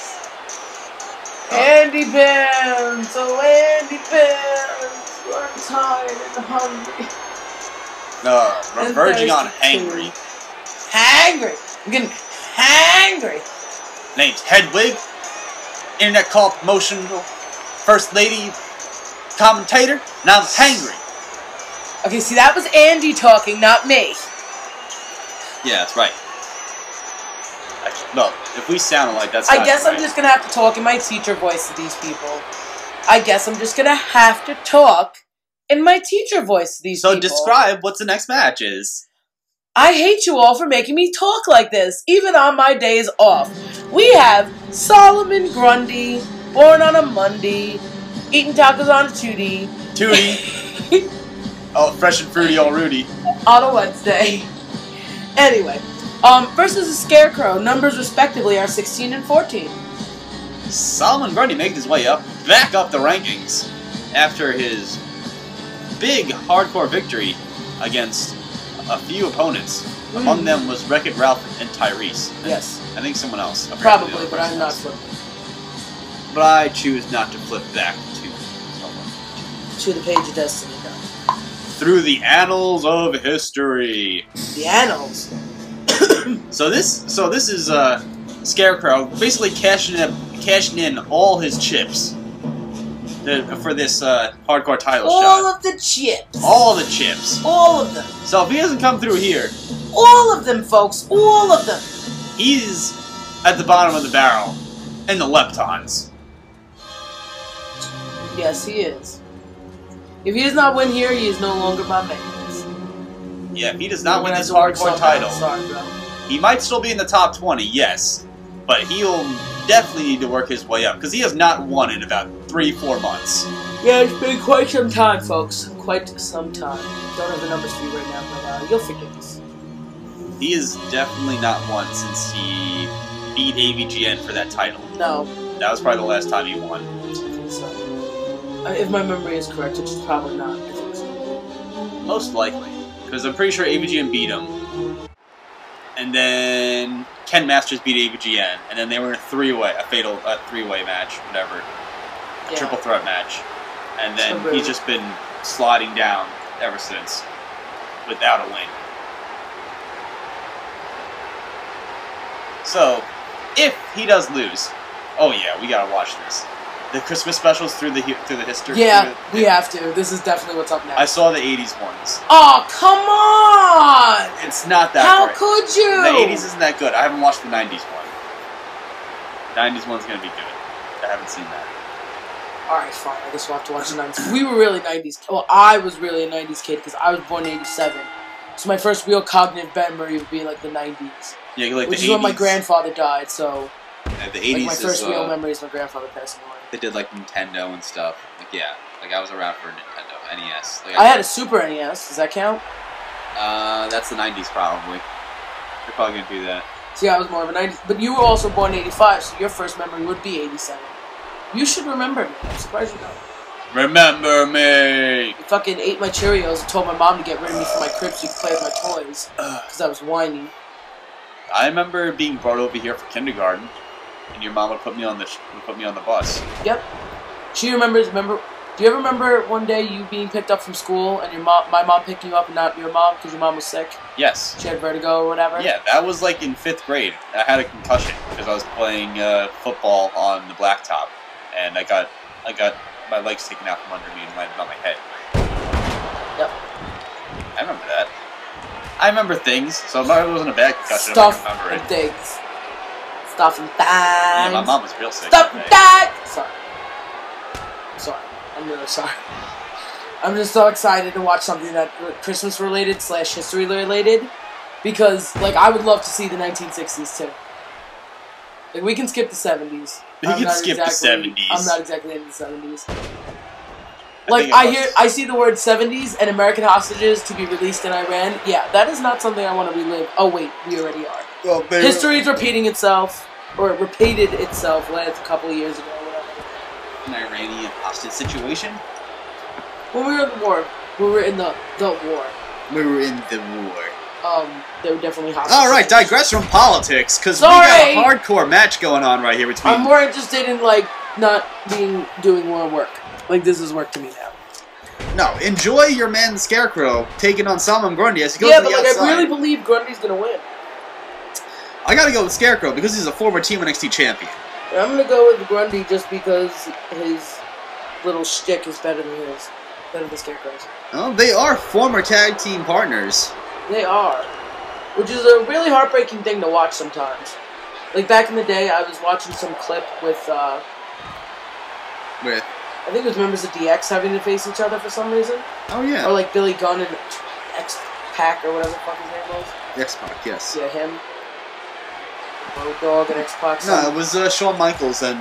Andy Pants. Oh, Andy Pants. I'm tired and hungry.
Verging on hangry.
Hangry. I'm getting hangry.
Name's Hedwig. Internet call promotional first lady commentator. Now I'm hangry.
Okay, see, that was Andy talking, not me.
Yeah, that's right. No, if we sound like that's
I guess I'm just going to have to talk in my teacher voice to these people. I guess I'm just going to have to talk in my teacher voice to these people.
So describe what the next match is.
I hate you all for making me talk like this, even on my days off. We have Solomon Grundy, born on a Monday, eating tacos on a Tootie.
Tootie. Oh, fresh and fruity all Rudy.
On a Wednesday. Anyway, versus a Scarecrow. Numbers respectively are 16 and 14.
Solomon Grundy made his way back up the rankings after his big hardcore victory against a few opponents. Among them was Wreck-It Ralph and Tyrese. And
yes.
I think someone else.
Probably, but I'm not flipping.
But I choose not to flip back to someone.
To the page of destiny, no.
Through the annals of history.
The annals.
So this is Scarecrow basically cashing in all his chips for this hardcore title shot.
All of the chips.
All the chips.
All of them.
So if he doesn't come through here,
all of them, folks. All of them.
He's at the bottom of the barrel in the Leptons.
Yes, he is. If he does not win here, he is no longer my man.
Yeah, if he does not win this hardcore title, he might still be in the top 20, yes. But he'll definitely need to work his way up, because he has not won in about 3-4 months.
Yeah, it's been quite some time, folks. Quite some time. Don't have the numbers for you right now, but you'll forgive us.
He has definitely not won since he beat AVGN for that title.
No.
That was probably the last time he won.
I think so. If my memory is correct, which is probably not. I think so.
Most likely. Because I'm pretty sure AVGN beat him. And then Ken Masters beat AVGN. And then they were in a three-way match, whatever. A triple threat match. And then he's just been sliding down ever since. Without a win. So, if he does lose, oh yeah, we gotta watch this. The Christmas specials through the history.
Yeah, we have to. This is definitely what's up next.
I saw the 80s ones.
Oh, come on!
It's not that
How
great.
could you?
The 80s isn't that good. I haven't watched the 90s one. The 90s one's gonna be good. I haven't seen that.
Alright, fine. I guess we'll have to watch the 90s. We were really 90s. Well, I was really a 90s kid because I was born in 87. So my first real cognitive memory would be like the 90s.
Yeah, like
which
the 80s.
is when my grandfather died, so...
Yeah, the 80s
like my first real memory is my grandfather passing away.
They did like Nintendo and stuff. Like, yeah. Like I was around for Nintendo, NES. Like,
I had a Super NES. Does that count?
That's the 90s probably. You're probably gonna do that.
See, I was more of a 90s. But you were also born in 85, so your first memory would be 87. You should remember me. I'm surprised you don't.
Remember me!
You fucking ate my Cheerios and told my mom to get rid of me from my crib so you could play with my toys. Because I was whiny. I
remember being brought over here for kindergarten, and your mom would put me on the bus.
Yep. She remembers. Do you ever remember one day you being picked up from school and my mom picking you up and not your mom because your mom was sick?
Yes.
She had vertigo or whatever.
Yeah, that was like in 5th grade. I had a concussion because I was playing football on the blacktop, and I got my legs taken out from under me and landed on my head.
Yep.
I remember that. I remember things, so it wasn't a bad concussion.
Stuff
I remember
and things. Stuff and things.
Yeah, my mom was real sick.
Stuff and things! Sorry. I'm really sorry. I'm just so excited to watch something that Christmas related / history related. Because, like, I would love to see the 1960s too. Like, we can skip the 70s.
We can skip the 70s.
I'm not exactly into the 70s. Like, I see the word 70s and American hostages to be released in Iran. Yeah, that is not something I want to relive. Oh, wait, we already are.
Well,
history is repeating itself, or it repeated itself a couple of years ago, whatever.
An Iranian hostage situation?
When we were in the war. We were in the war.
We were in the war.
They were definitely hostage.
Alright, digress from politics, because we got a hardcore match going on right here between...
I'm more interested in, like, not doing more work. Like, this is work to me now.
No, enjoy your man Scarecrow taking on Salmon Grundy as he goes to the outside.
Yeah, but, like, I really believe Grundy's gonna win.
I gotta go with Scarecrow because he's a former TMNXT champion.
I'm gonna go with Grundy just because his little shtick is better than his. Better than Scarecrow's.
Oh, they are former tag team partners.
They are. Which is a really heartbreaking thing to watch sometimes. Like, back in the day, I was watching some clip with, I think it was members of DX having to face each other for some reason.
Oh, yeah.
Or, like, Billy Gunn and X-Pac or whatever the fuck his name was.
X-Pac, yes.
Yeah, him. Road Dogg and X-Pac.
No, it was Shawn Michaels and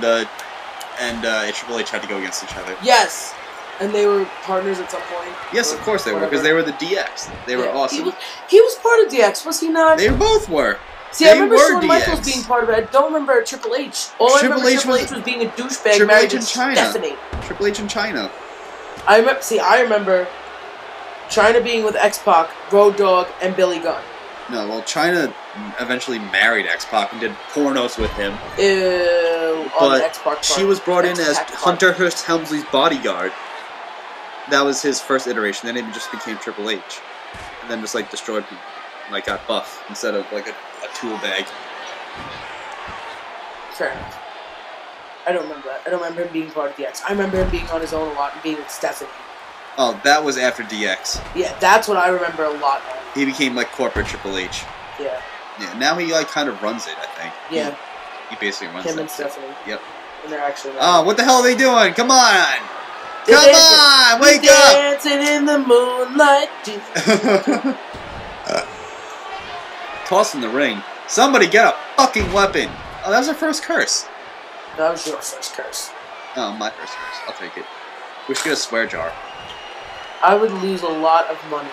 Triple H had to go against each other.
Yes! And they were partners at some point.
Yes, of course they were, because they were the DX. They were awesome.
He was part of DX, was he not?
They both were.
See, I remember Shawn Michaels being part of it. I don't remember Triple H. All I remember Triple H was being a douchebag married to Stephanie.
Triple H in China.
I remember China being with X-Pac, Road Dogg, and Billy Gunn.
No, well, China eventually married X-Pac and did pornos with him.
Ew.
But she was brought in as Hunter Hearst Helmsley's bodyguard. That was his first iteration. Then it just became Triple H. And then just, like, destroyed people. Like, got buff instead of, like, a tool bag.
Fair enough. I don't remember that. I don't remember him being part of DX. I remember him being on his own a lot and being with Stephanie.
Oh, that was after DX.
Yeah, that's what I remember a lot of.
He became like corporate Triple H.
Yeah.
Yeah, now he like kind of runs it, I think.
Yeah.
He basically runs it.
Him and Stephanie.
Yep.
And they're actually...
Oh, what the hell are they doing? Come on! Come on! Wake up!
Dancing in the moonlight.
Toss in the ring. Somebody get a fucking weapon. Oh, that was our first curse.
That was your first curse.
Oh, my first curse. I'll take it. We should get a swear jar.
I would lose a lot of money.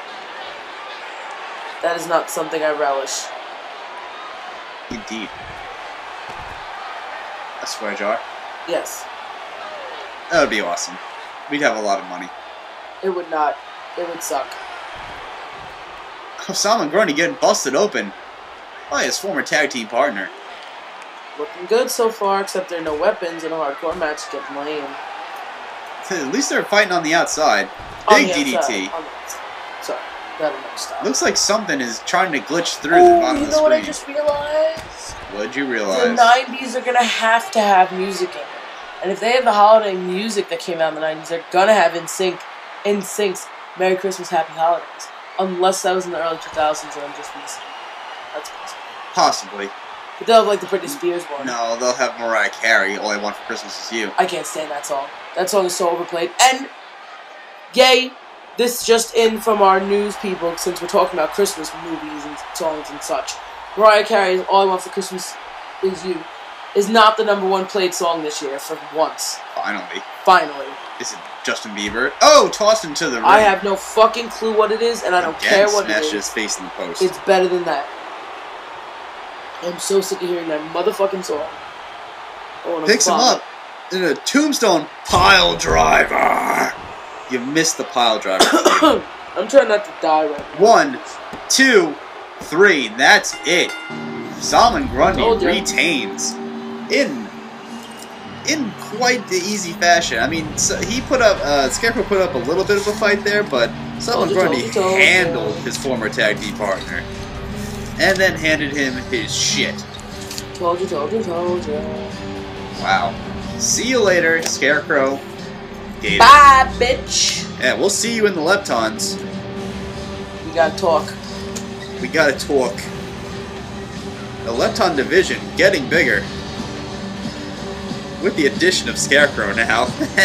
That is not something I relish.
Indeed. A swear jar?
Yes.
That would be awesome. We'd have a lot of money.
It would not. It would suck.
Oh, Simon Grundy getting busted open by his former tag team partner.
Looking good so far, except there are no weapons and a hardcore match getting lame.
At least they're fighting on the outside.
On
Big
the outside.
DDT.
On the outside. Sorry, that'll never stop.
Looks like something is trying to glitch through the bottom of the screen.
You know what I just realized?
What'd you realize?
The 90s are gonna have to have music in it. And if they have the holiday music that came out in the 90s, they're gonna have NSYNC's Merry Christmas, Happy Holidays. Unless that was in the early 2000s and I'm just recent. That's possible.
Possibly.
But they'll have like the Britney Spears one.
No, they'll have Mariah Carey, All I Want for Christmas Is You.
I can't stand that song. That song is so overplayed. And, yay, this just in from our news people, since we're talking about Christmas movies and songs and such. Mariah Carey's All I Want for Christmas Is You is not the #1 played song this year for once.
Finally.
Finally.
Is it Justin Bieber? Oh, tossed him to the ring.
I have no fucking clue what it is, and I don't care what it is.
Smashed his face in the post.
It's better than that. I'm so sick of hearing that motherfucking song.
Picks him up in a tombstone pile driver. You missed the pile driver.
I'm trying not to die right now.
1, 2, 3. That's it. Solomon Grundy retains in quite the easy fashion. I mean, so he put up Scarecrow put up a little bit of a fight there, but Solomon Grundy handled his former tag team partner. And then handed him his shit.
Told you.
Wow. See you later, Scarecrow. Gator.
Bye, bitch.
Yeah, we'll see you in the Leptons.
We gotta talk.
We gotta talk. The Lepton division getting bigger. With the addition of Scarecrow now.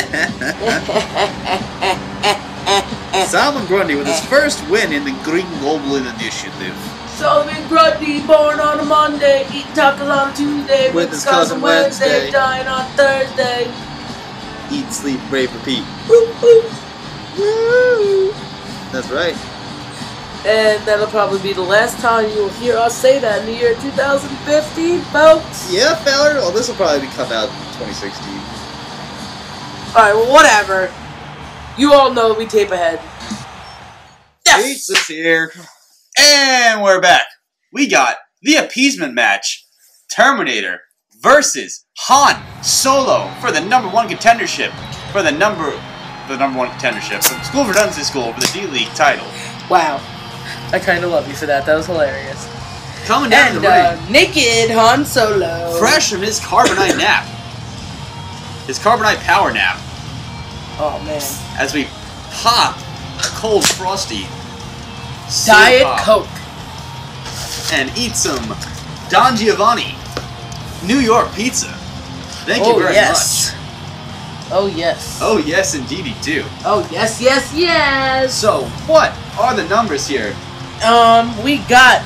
Solomon Grundy with his first win in the Green Goblin Initiative.
Solomon Grundy, born on a Monday, eating tacos on a Tuesday,
with his cousin Wednesday,
dying on Thursday.
Eat, sleep, pray, repeat.
Woo, woo.
Woo! That's right.
And that'll probably be the last time you'll hear us say that in the year 2015, folks.
Yeah, feller. Well, this will probably come out in 2016.
Alright, well, whatever. You all know we tape ahead. Yes!
Pizza's here. And we're back. We got the appeasement match. Terminator versus Han Solo for the #1 contendership. For the number one contendership. From School for Redundancy School for the D-League title.
Wow. I kind of love you for that. That was hilarious.
Coming down to the ring.
Naked Han Solo.
Fresh from his carbonite nap. His carbonite power nap.
Oh, man.
As we pop a cold frosty
Diet Coke.
And eat some Don Giovanni New York pizza. Thank you very much.
Oh, yes.
Oh, yes, indeed, you do.
Oh, yes, yes, yes.
So, what are the numbers here?
We got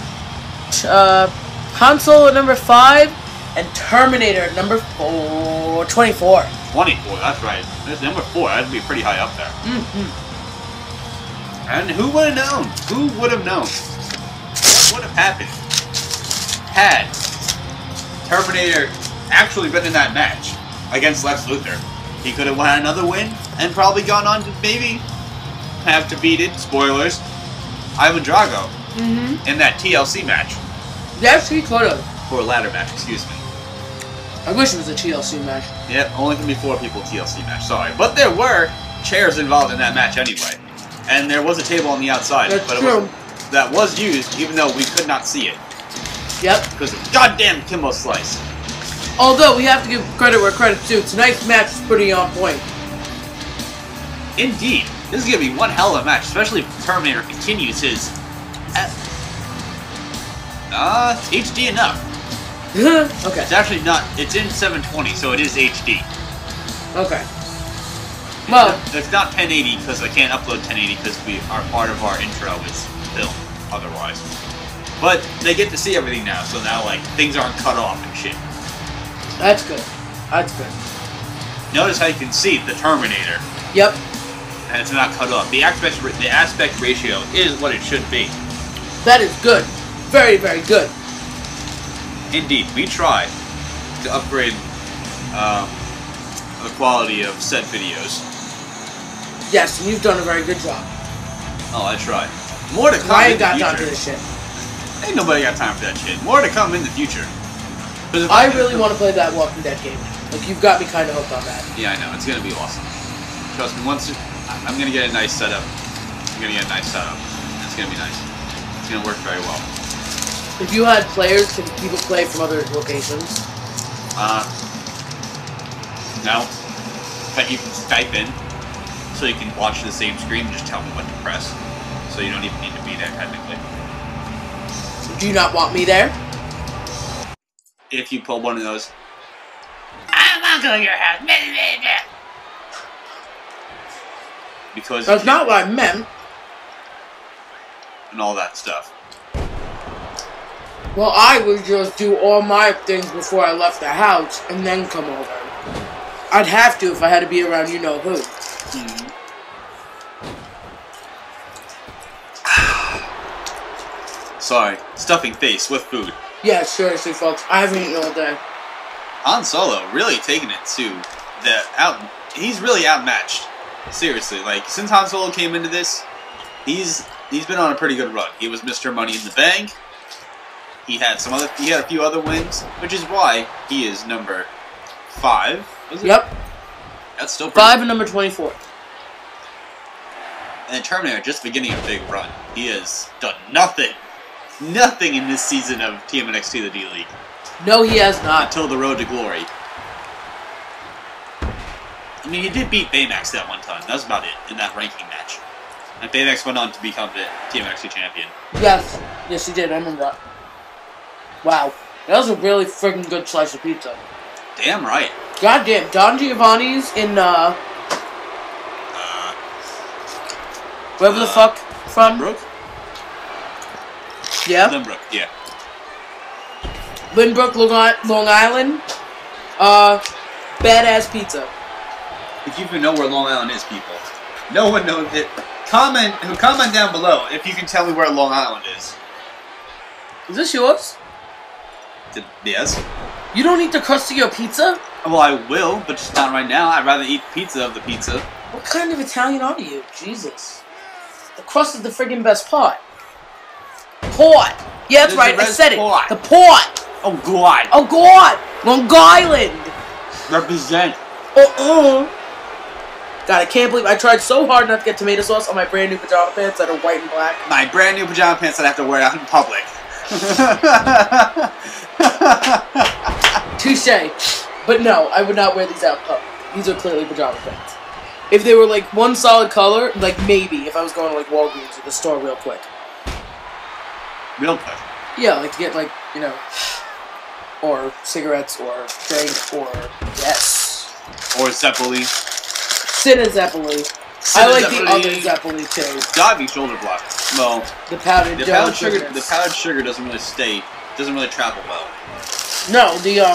Han Solo #5 and Terminator #24.
24, that's right. That's #4. That'd be pretty high up there. And who would have known? Who would have known? What would have happened had Terminator actually been in that match against Lex Luthor? He could have had another win and probably gone on to maybe have defeated, spoilers, Ivan Drago in that TLC match.
Yes, he could have.
Or ladder match, excuse me.
I wish it was a TLC match.
Yep, only can be 4 people TLC match, sorry. But there were chairs involved in that match anyway. And there was a table on the outside.
That's
but
true.
That was used even though we could not see it.
Yep.
Because of goddamn Kimbo Slice.
Although, we have to give credit where credit's due. Tonight's match is pretty on point.
Indeed. This is going to be one hell of a match, especially if Terminator continues his... it's HD enough.
Okay.
It's actually not... It's in 720, so it is HD.
Okay. Well...
It's not 1080, because I can't upload 1080, because part of our intro is film, otherwise. But they get to see everything now, so now, like, things aren't cut off and shit.
That's good. That's good.
Notice how you can see the Terminator.
Yep.
And it's not cut off. The aspect ratio is what it should be.
That is good. Very, very good.
Indeed, we try to upgrade the quality of said videos.
Yes, and you've done a very good job.
Oh, I tried. More to come.
I ain't got time for this shit.
Ain't nobody got time for that shit. More to come in the future.
I really want to play that Walking Dead game. Like, you've got me kind of hooked on that.
Yeah, I know. It's gonna be awesome. Trust me. I'm gonna get a nice setup. It's gonna be nice. It's gonna work very well.
If you had players, can people play from other locations?
No. But you can Skype in, so you can watch the same screen and just tell me what to press. So you don't even need to be there, technically.
Do you not want me there?
If you pull one of those, I'm not going to your house. Because
That's not what I meant.
And all that stuff.
Well, I would just do all my things before I left the house and then come over. I'd have to if I had to be around you know who.
Mm-hmm. Sorry, stuffing face with food.
Yeah, seriously, folks. I haven't eaten all day.
Han Solo really taking it to the he's really outmatched. Seriously, like since Han Solo came into this, he's been on a pretty good run. He was Mr. Money in the Bank. He had a few other wins, which is why he is number 5. Was it?
Yep.
That's still
5 and number 24.
And Terminator just beginning a big run. He has done nothing in this season of TMNXT the D-League.
No, he has not.
Until the Road to Glory. I mean, he did beat Baymax that one time. That was about it in that ranking match. And Baymax went on to become the TMNXT champion.
Yes. Yes, he did. I remember that. Wow. That was a really freaking good slice of pizza.
Damn right.
Goddamn. Don Giovanni's in, wherever the fuck from?
Lynbrook?
Yeah.
Lynbrook, yeah.
Lynbrook, Long Island. Badass pizza.
If you even know where Long Island is, people. No one knows it. Comment down below if you can tell me where Long Island is.
Is this yours?
Yes.
You don't eat the crust of your pizza?
Well, I will, but just not right now. I'd rather eat pizza of the pizza.
What kind of Italian are you? Jesus. The crust is the friggin' best part. Port. Yeah, that's right. I said it. The port.
Oh, God.
Oh, God. Long Island.
Represent.
God, I can't believe I tried so hard not to get tomato sauce on my brand new pajama pants that are white and black.
My brand new pajama pants that I have to wear out in public.
Touche. But no, I would not wear these out in public. These are clearly pajama pants. If they were like one solid color, like maybe if I was going to like Walgreens or the store real quick.
Real quick?
Yeah, like to get like, you know, or cigarettes or drink or yes.
Or Zeppeli.
Cinna Zeppeli. I like the other Zeppeli too.
Diving shoulder block. Well,
the powdered
sugar. The powdered sugar doesn't really travel well.
No,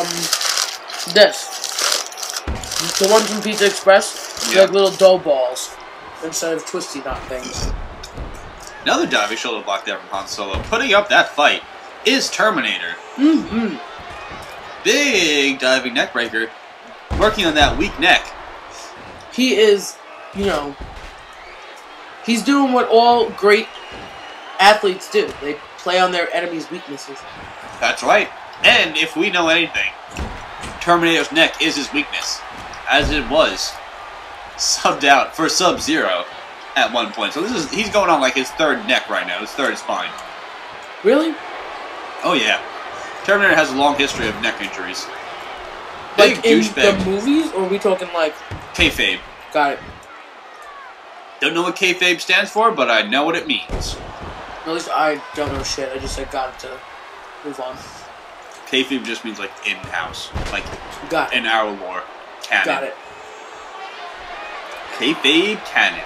the ones from Pizza Express, they're like little dough balls instead of twisty knot things.
Another diving shoulder block there from Han Solo. Putting up that fight is Terminator.
Mm-hmm.
Big diving neck breaker. Working on that weak neck.
He is, you know, he's doing what all great athletes do. They play on their enemies' weaknesses.
That's right. And if we know anything, Terminator's neck is his weakness. As it was subbed out for Sub-Zero at one point. So he's going on like his third neck right now, his third spine.
Really?
Oh yeah. Terminator has a long history of neck injuries. Big
Like in
douchebag.
the movies, or are we talking like...
Kayfabe.
Got it.
Don't know what kayfabe stands for, but I know what it means.
At least I don't know shit. I just got it to move on.
Kayfabe just means like in-house. Like
Got it.
in our lore. Canon.
Got it.
Kayfabe canon.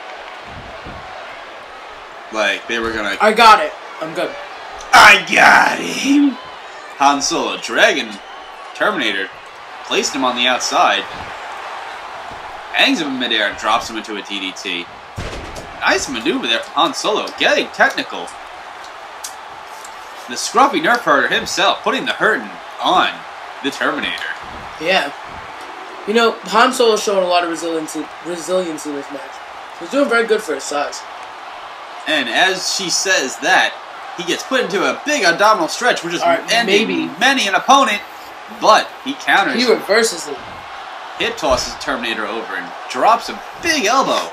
Like, they were gonna...
I got it. I'm good.
I got him! Han Solo, Dragon, Terminator, placed him on the outside, hangs him in midair and drops him into a DDT. Nice maneuver there from Han Solo, getting technical. The scruffy nerf herder himself, putting the hurting on the Terminator.
Yeah. You know, Han Solo showed a lot of resilience in this match. He's doing very good for his size.
And as she says that, he gets put into a big abdominal stretch, which is ending many an opponent, but he counters.
He reverses it.
Hip tosses the Terminator over and drops a big elbow.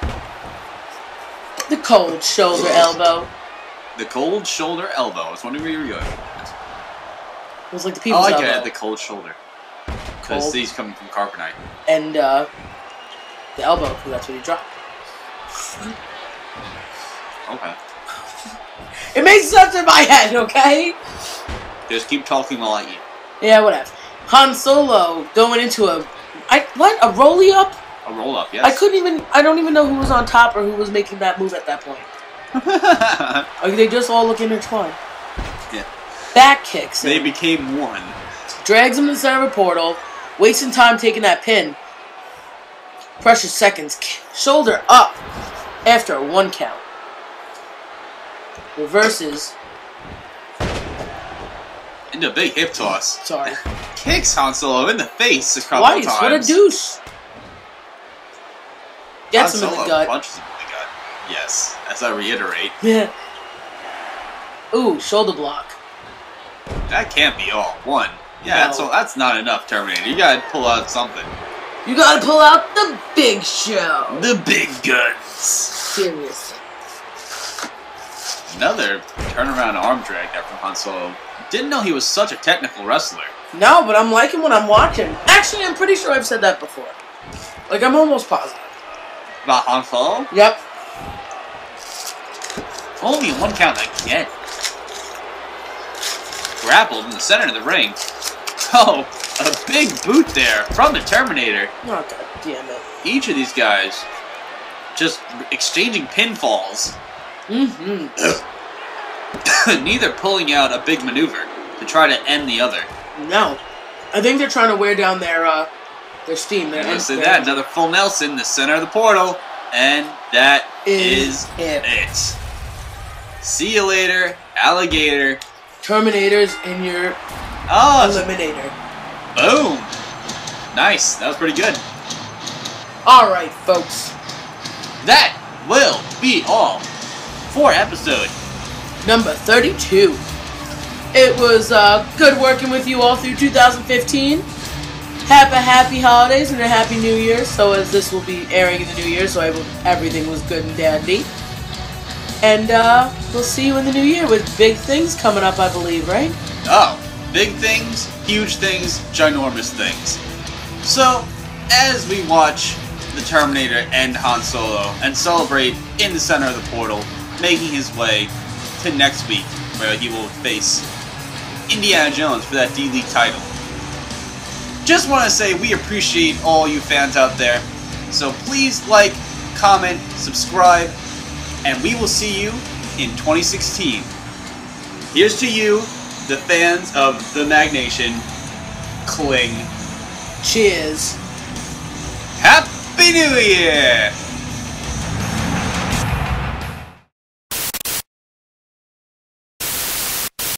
The cold shoulder elbow.
The cold shoulder elbow. I was wondering where you were going.
It was like the people's elbow.
I like it, the cold shoulder. Because he's coming from Carbonite.
And the elbow, because that's what he dropped.
Okay.
It makes sense in my head, okay?
Just keep talking while I eat.
Yeah, whatever. Han Solo going into a rollie up?
A roll up, yes.
I don't even know who was on top or who was making that move at that point. They just all look intertwined.
Yeah.
Back kicks him.
They became one.
Drags him to the center of a portal, wasting time taking that pin. Precious seconds. Shoulder up after a 1 count. Reverses.
Into a big hip toss.
Sorry.
Kicks Han Solo in the face a couple times.
Twice. What a deuce. Gets him in the gut.
Punches him in the gut. Yes, as I reiterate.
Yeah. Ooh, shoulder block.
That can't be all. One. Yeah,
No.
that's not enough, Terminator. You gotta pull out something.
You gotta pull out the big show.
The big guns.
Seriously.
Another turnaround arm drag there from Han Solo. Didn't know he was such a technical wrestler.
No, but I'm liking what I'm watching. Actually, I'm pretty sure I've said that before. Like, I'm almost positive.
About Han Solo?
Yep.
Only 1 count again. Grappled in the center of the ring. Oh, a big boot there from the Terminator.
Oh, God damn it.
Each of these guys just exchanging pinfalls.
Mm-hmm.
Neither pulling out a big maneuver to try to end the other.
No. I think they're trying to wear down their steam.
Say that. Another full Nelson in the center of the portal. And that is it. See you later, alligator.
Terminators in your eliminator.
Boom. Nice. That was pretty good.
Alright, folks.
That will be all for episode
number 32. It was good working with you all through 2015. Happy holidays and a happy new year. So as this will be airing in the new year, so everything was good and dandy. And we'll see you in the new year with big things coming up, I believe, right?
Oh, big things, huge things, ginormous things. So, as we watch the Terminator end Han Solo and celebrate in the center of the portal, making his way to next week, where he will face Indiana Jones for that D-League title. Just want to say we appreciate all you fans out there, so please like, comment, subscribe, and we will see you in 2016. Here's to you, the fans of the Mag Nation. Cling.
Cheers.
Happy New Year!